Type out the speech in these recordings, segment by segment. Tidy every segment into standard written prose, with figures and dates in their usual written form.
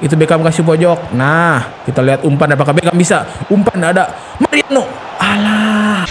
Itu Beckham kasih pojok. Nah, kita lihat umpan apakah Beckham bisa. Umpan ada Mariano. Alah.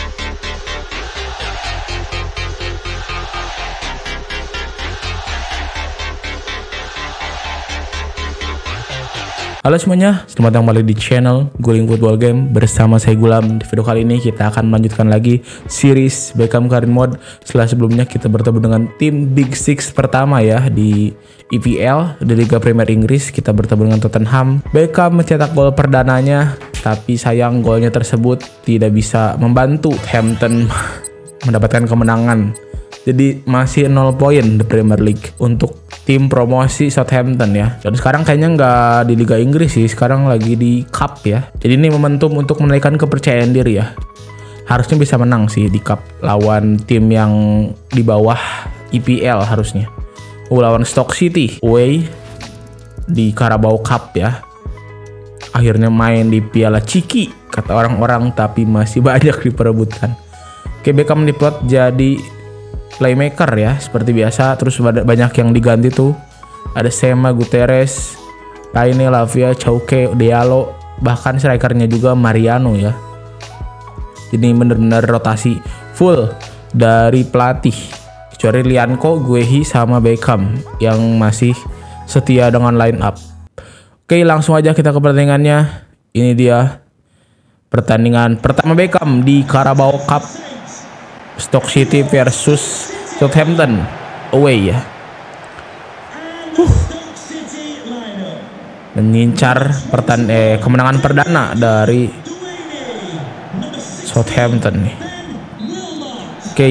Halo semuanya, selamat datang kembali di channel Guling Football Game bersama saya Gulam. Di video kali ini kita akan melanjutkan lagi series Beckham Career Mode. Setelah sebelumnya kita bertemu dengan tim Big Six pertama ya di EPL, di Liga Premier Inggris. Kita bertemu dengan Tottenham. Beckham mencetak gol perdananya, tapi sayang golnya tersebut tidak bisa membantu Hampton mendapatkan kemenangan. Jadi masih 0 poin di Premier League untuk tim promosi Southampton ya. Dan sekarang kayaknya nggak di Liga Inggris sih, sekarang lagi di Cup ya. Jadi ini momentum untuk menaikkan kepercayaan diri ya. Harusnya bisa menang sih di Cup lawan tim yang di bawah EPL harusnya. Lawan Stoke City away di Carabao Cup ya. Akhirnya main di Piala Ciki kata orang-orang, tapi masih banyak diperebutkan. Oke, Beckham diplot jadi playmaker ya seperti biasa, terus banyak yang diganti tuh. Ada Sema, Guterres, Raine, Lavia, Chauke, Diallo, bahkan strikernya juga Mariano ya. Ini bener-bener rotasi full dari pelatih, kecuali Lianco, Guehi sama Beckham yang masih setia dengan line up. Oke, langsung aja kita ke pertandingannya. Ini dia pertandingan pertama Beckham di Carabao Cup. Stoke City versus Southampton away ya. Mengincar kemenangan perdana dari Southampton nih. Oke.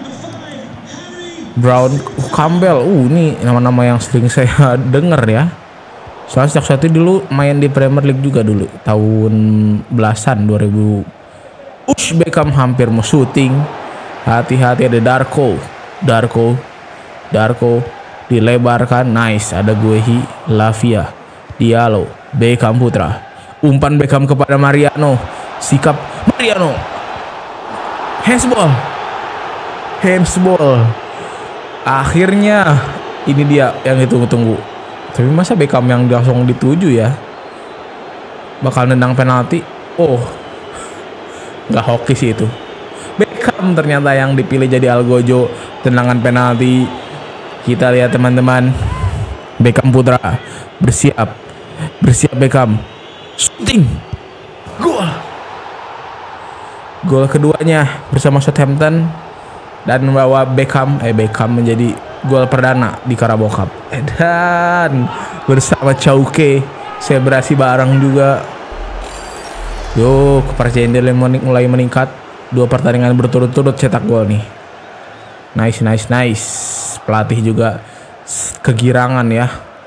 Brown, Campbell. Ini nama-nama yang sering saya dengar ya. Soalnya Stoke City dulu main di Premier League juga dulu tahun belasan 2000. Beckham hampir mau syuting. Hati-hati, ada Darko dilebarkan, nice. Ada Guehi, Lavia, Diallo, Beckham putra. Umpan Beckham kepada Mariano, sikap Mariano, handsball. Akhirnya ini dia yang ditunggu-tunggu. Tapi masa Beckham yang langsung dituju ya? Bakal nendang penalti. Oh, nggak hoki sih itu. Beckham ternyata yang dipilih jadi Algojo, tendangan penalti. Kita lihat teman-teman, Beckham putra bersiap Beckham, shooting, gol keduanya bersama Southampton dan membawa Beckham menjadi gol perdana di Carabao Cup. Dan bersama Chauke selebrasi bareng juga. Yo, kepercayaan dia mulai meningkat. 2 pertandingan berturut-turut cetak gol nih. Nice. Pelatih juga kegirangan ya.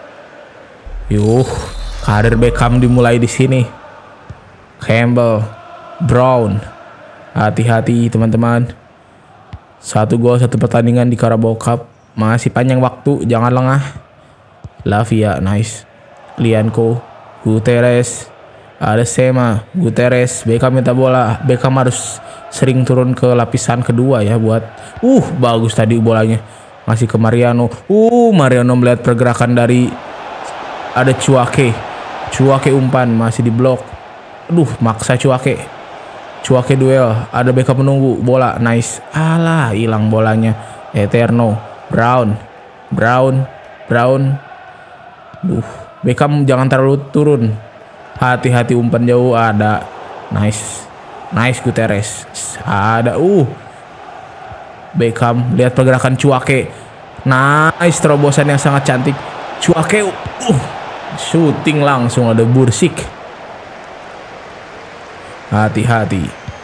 Karir Beckham dimulai di sini. Campbell, Brown. Hati-hati teman-teman. 1 gol 1 pertandingan di Carabao Cup. Masih panjang waktu, jangan lengah. Lavia, nice. Lianco, Guterres. Ada Sema, Guterres, Beckham minta bola. Beckham harus sering turun ke lapisan kedua ya buat bagus tadi bolanya. Masih ke Mariano. Mariano melihat pergerakan dari ada Chauke umpan masih diblok. Maksa Chauke duel. Ada Beckham menunggu bola, nice. Alah, hilang bolanya. Eterno, Brown. Beckham jangan terlalu turun. Hati-hati umpan jauh, ada nice Guterres. Ada Beckham, lihat pergerakan Chauke. Nice, terobosan yang sangat cantik. Chauke shooting langsung, ada Bursik. Hati-hati.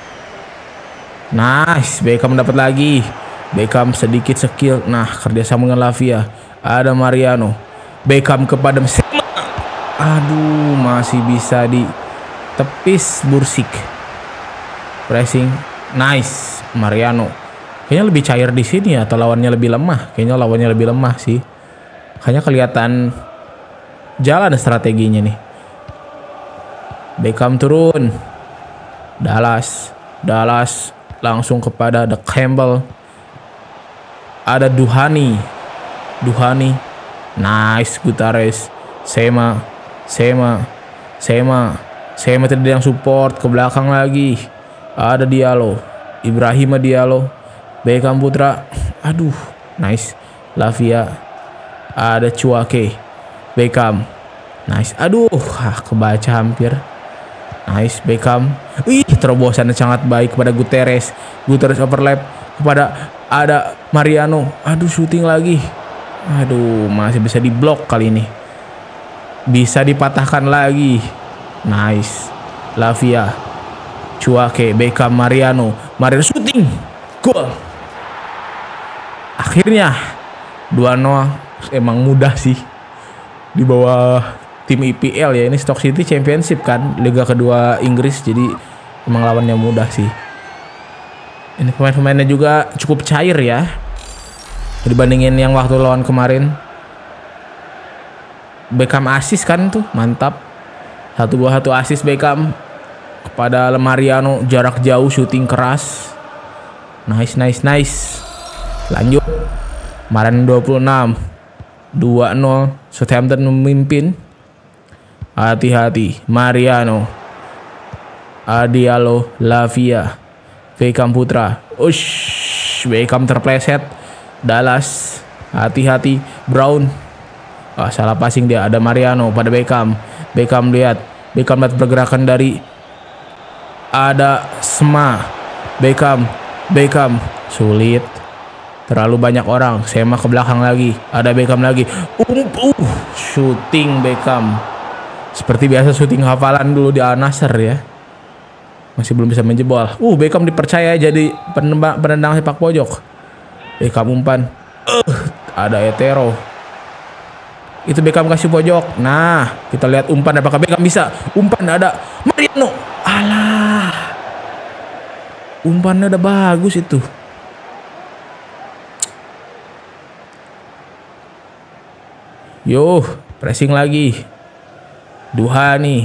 Nice, Beckham dapat lagi. Beckham sedikit skill. Nah, kerjasama dengan Lavia. Ada Mariano. Beckham kepada Sema. Masih bisa ditepis Bursik. Pressing, nice. Mariano. Kayaknya lebih cair di sini ya, atau lawannya lebih lemah? Kayaknya lawannya lebih lemah sih. Kayaknya kelihatan jalan strateginya nih. Beckham turun. Dallas langsung kepada The Campbell. Ada Duhani. Nice, Guterres. Sema, Sema. Sema tidak ada yang support. Ke belakang lagi. Ada Diallo. Ibrahima Diallo. Beckham Putra. Aduh. Nice. Lavia. Ada Cuake. Beckham. Nice. Aduh. Kebaca hampir. Nice. Beckham. Terobosan sangat baik kepada Guterres. Guterres overlap. Kepada ada Mariano. Aduh, shooting lagi. Aduh, masih bisa diblok kali ini. Bisa dipatahkan lagi. Nice. Lavia. Cuake. Beckham. Mariano shooting. Gol. Akhirnya 2-0. Emang mudah sih di bawah tim IPL ya. Ini Stoke City Championship kan, Liga kedua Inggris, jadi emang lawannya mudah sih. Ini pemain-pemainnya juga cukup cair ya dibandingin yang waktu lawan kemarin. Beckham assist kan tuh, mantap. 1-2-1 assist Beckham kepada Mariano, jarak jauh, shooting keras. Nice. Lanjut. Kemarin 26 2-0 Southampton memimpin. Hati-hati. Mariano. Diallo. Lavia. Beckham Putra. Beckham terpleset. Dallas. Hati-hati. Brown. Salah passing dia. Ada Mariano pada Beckham. Beckham lihat pergerakan dari ada Sema. Beckham. Sulit. Terlalu banyak orang. Sema ke belakang lagi. Ada Beckham lagi. Shooting Beckham. Seperti biasa shooting hafalan dulu di Al Nassr ya. Masih belum bisa menjebol. Beckham dipercaya jadi penendang sepak pojok. Beckham umpan. Ada Etero. Itu Beckham kasih pojok. Nah, kita lihat umpan apakah Beckham bisa. Umpan ada Mariano. Alah. Umpannya udah bagus itu. Yo, pressing lagi. Duhani.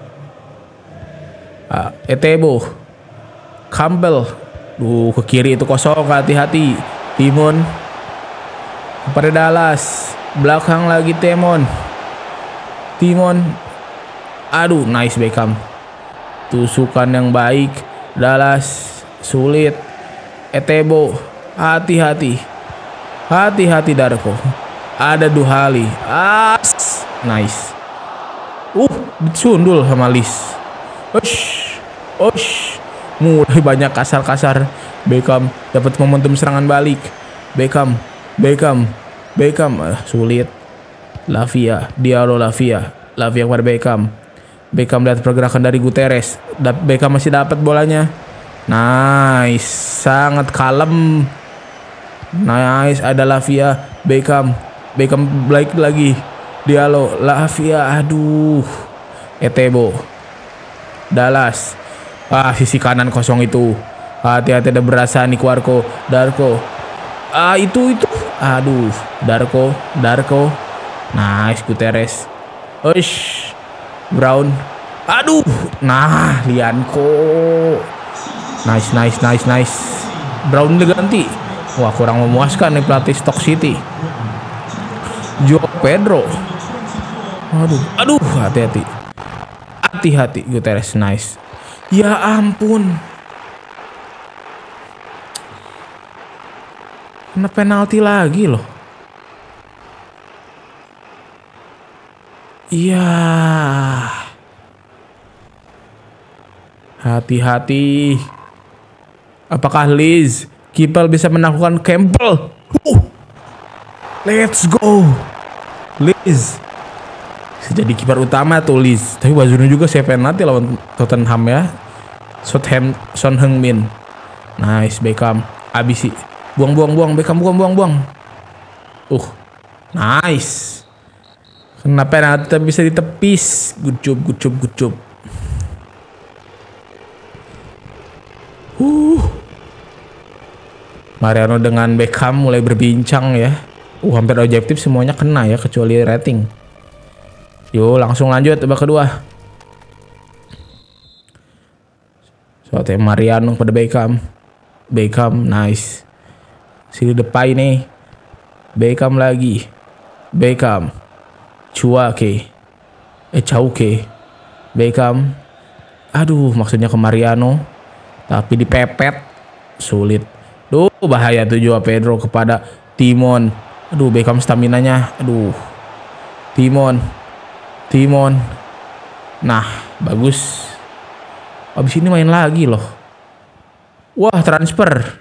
Etebo. Campbell. Ke kiri itu kosong, hati-hati. Timon. Kepada Dallas. Belakang lagi Timon. Aduh, nice Beckham. Tusukan yang baik. Dallas. Sulit. Etebo. Hati-hati Darko. Ada Duhali. Nice. Sundul sama Lis. Mulai banyak kasar-kasar. Beckham dapat momentum serangan balik. Beckham. Sulit. Lavia. Diallo. Lavia kepada Beckham. Beckham lihat pergerakan dari Guterres. Beckham masih dapat bolanya. Nice. Sangat kalem. Nice. Ada Lavia. Beckham balik lagi. Diallo. Lavia. Aduh. Etebo. Dallas. Sisi kanan kosong itu. Hati-hati ada berasa nih Darko. Itu. Aduh. Darko. Nice. Guterres. Brown. Aduh. Nah, Lianko. Nice. Brown diganti. Wah, kurang memuaskan nih pelatih Stoke City. Joe Pedro. Aduh, hati-hati. Guterres. Nice. Ya ampun. Kena penalti lagi loh. Iya. Hati-hati. Apakah Liz Kiper bisa menaklukkan Campbell? Let's go. Liz jadi kiper utama tuh Liz. Tapi Wazuna juga saya penalti lawan Tottenham ya. Son Heung-min. Nice. Beckham. Abisi. Buang. Beckham buang. Nice. Kena penalti tapi bisa ditepis. Good job. Mariano dengan Beckham mulai berbincang ya. Hampir objektif semuanya kena ya kecuali rating. Yo, langsung lanjut babak kedua. Soalnya Mariano pada Beckham, nice. Sini depan nih. Beckham lagi. Cuake. Chauke. Beckham. Aduh, maksudnya ke Mariano. Tapi dipepet. Sulit. Duh, bahaya tuh Joao Pedro kepada Timon. Aduh, Beckham staminanya. Aduh. Timon. Nah, bagus. Abis ini main lagi loh. Wah, transfer.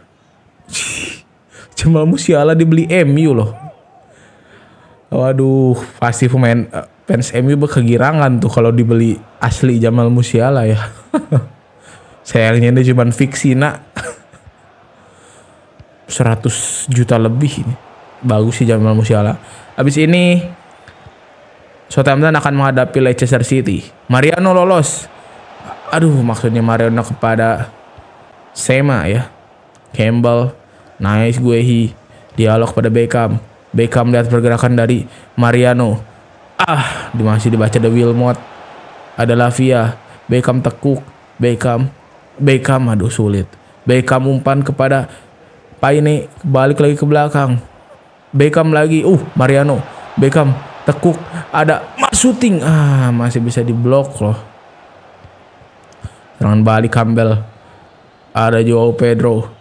Jamal Musiala dibeli MU loh. Waduh, pasti pemain fans MU kegirangan tuh kalau dibeli asli Jamal Musiala ya. Sayangnya dia cuma fiksi nak. 100 juta lebih ini. Bagus sih Jamal Musiala. Abis ini Southampton akan menghadapi Leicester City. Mariano lolos. Aduh, maksudnya Mariano kepada Sema ya. Campbell. Nice Guehi. Dialog pada Beckham. Beckham lihat pergerakan dari Mariano. Masih dibaca The Wilmot. Ada Lavia. Beckham tekuk. Beckham. Aduh sulit. Beckham umpan kepada Paine. Balik lagi ke belakang. Beckham lagi. Mariano. Beckham tekuk. Ada shooting. Masih bisa diblok loh. Serangan balik Campbell. Ada Joao Pedro.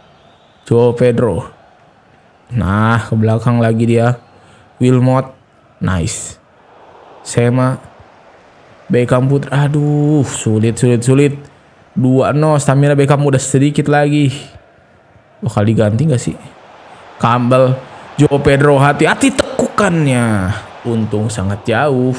Nah, ke belakang lagi dia. Wilmot. Nice. Sema. Beckham putra. Aduh, sulit. 2-0. Stamina Beckham udah sedikit lagi. Bakal diganti gak sih? Campbell. Joao Pedro. Hati-hati tekukannya. Untung sangat jauh.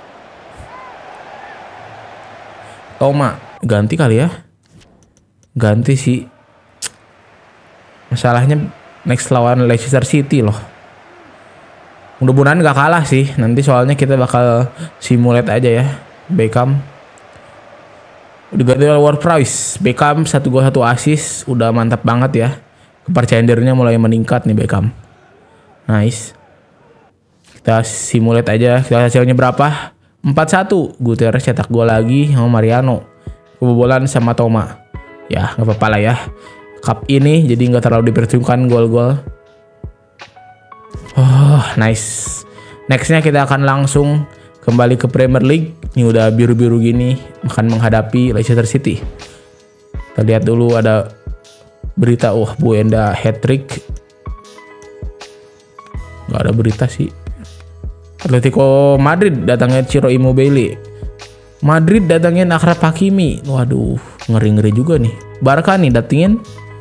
Toma. Ganti kali ya. Ganti sih. Masalahnya next lawan Leicester City loh. Mudah-mudahan gak kalah sih. Nanti soalnya kita bakal simulate aja ya. Beckham. Udah ganti World Prize. Beckham 1 gol 1 assist. Udah mantap banget ya. Kepercayaan dirinya mulai meningkat nih Beckham. Nice. Kita simulate aja. Kita hasilnya berapa? 4-1. Gutierrez cetak gol lagi sama Mariano. Kebobolan sama Toma. Ya gak apa-apa lah ya. Cup ini jadi nggak terlalu diperhitungkan gol-gol. Nice. Nextnya kita akan langsung kembali ke Premier League. Ini udah biru-biru gini akan menghadapi Leicester City. Kita lihat dulu ada berita. Buenda hat-trick. Nggak ada berita sih. Atletico Madrid datangnya Ciro Immobile. Madrid datangin Achraf Hakimi. Waduh, ngeri-ngeri juga nih. Barca nih datengin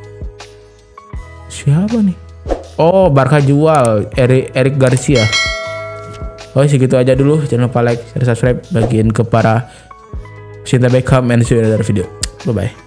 siapa nih? Barca jual Eric Garcia. Segitu aja dulu. Jangan lupa like, share, subscribe. Bagiin ke para pecinta Beckham and see you in another video. Bye bye.